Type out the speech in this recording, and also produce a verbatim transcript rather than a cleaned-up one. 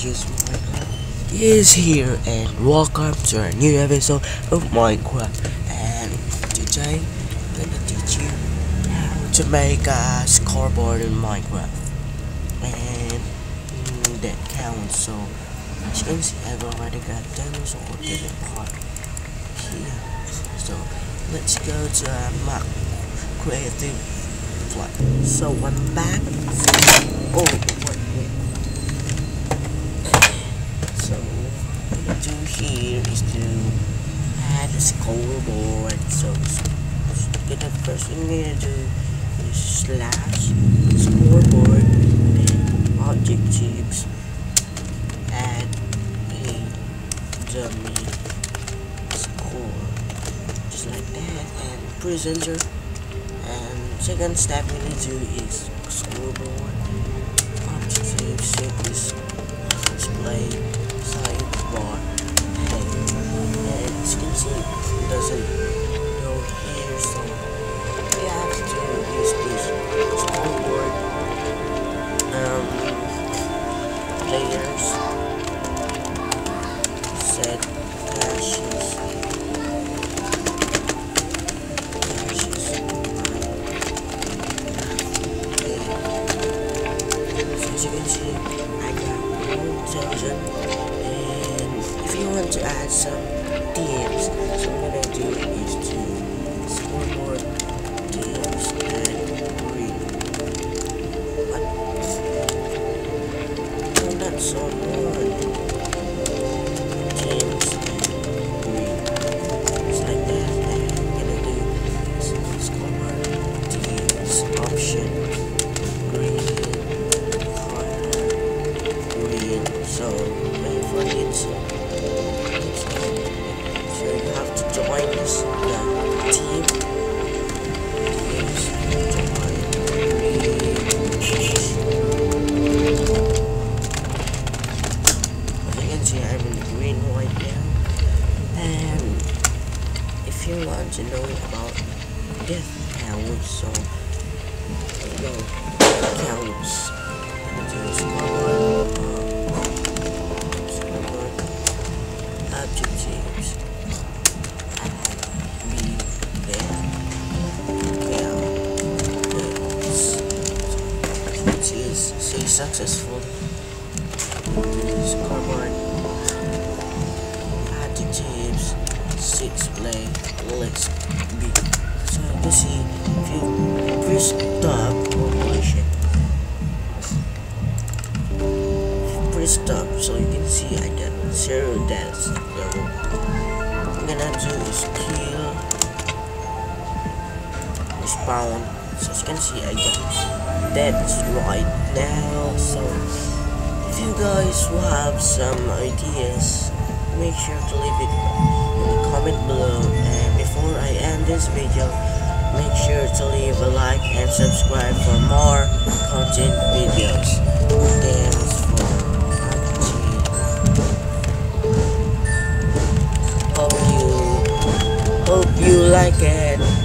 just Minecraft is here, and welcome to a new episode of Minecraft. And today I'm gonna teach you how to make a scoreboard in Minecraft, and mm, that counts. So as you can see, I've already got them sorted apart here. So let's go to a map creative flat. So I'm back. Oh, wait, wait. So what I'm gonna do here is to add a scoreboard. So, so the first thing we're gonna do is slash scoreboard, then objectives, add a dummy score, just like that, and press enter. And second step we need to do is scoreboard objective simply display sidebar head. And as you can see, it doesn't go here, so what we have to do is this scoreboard um players set hashes As you can see, I got one thousand, and if you want to add some teams, so what I'm gonna do is to scoreboard teams and green. What? Oh, that's so good. Teams and green. Just like that, and I'm gonna do is scoreboard teams option green. So wait for it. So you have to join this the team. Teams join. As you can see, I'm in green right now. And if you want to know about death counts, so you know counts. Objectives and be there. It is say successful. Scoreboard adjectives six play list B. So you can see if you press stop population. Press stop, so you can see I got zero deaths. So what I'm gonna do is kill, respawn. So as you can see, I got deaths right now. So if you guys will have some ideas, make sure to leave it in the comment below. And before I end this video, make sure to leave a like and subscribe for more content videos. Thanks for Hope you like it.